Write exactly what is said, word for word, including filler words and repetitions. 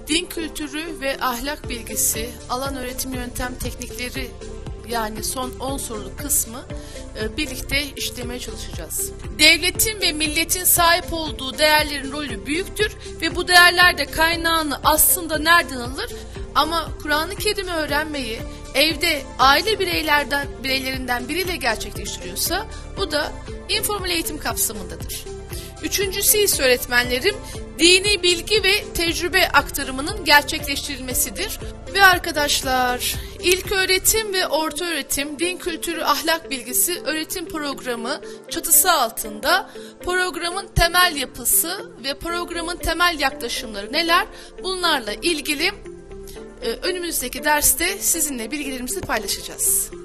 din kültürü ve ahlak bilgisi, alan öğretim yöntem teknikleri, yani son on soruluk kısmı e, birlikte işlemeye çalışacağız. Devletin ve milletin sahip olduğu değerlerin rolü büyüktür ve bu değerler de kaynağını aslında nereden alır? Ama Kur'an-ı Kerim'i öğrenmeyi evde aile bireylerden bireylerinden biriyle gerçekleştiriyorsa bu da informal eğitim kapsamındadır. Üçüncüsü ise öğretmenlerim dini bilgi ve tecrübe aktarımının gerçekleştirilmesidir. Ve arkadaşlar, ilköğretim ve ortaöğretim din kültürü ahlak bilgisi öğretim programı çatısı altında programın temel yapısı ve programın temel yaklaşımları neler? Bunlarla ilgili e, önümüzdeki derste sizinle bilgilerimizi paylaşacağız.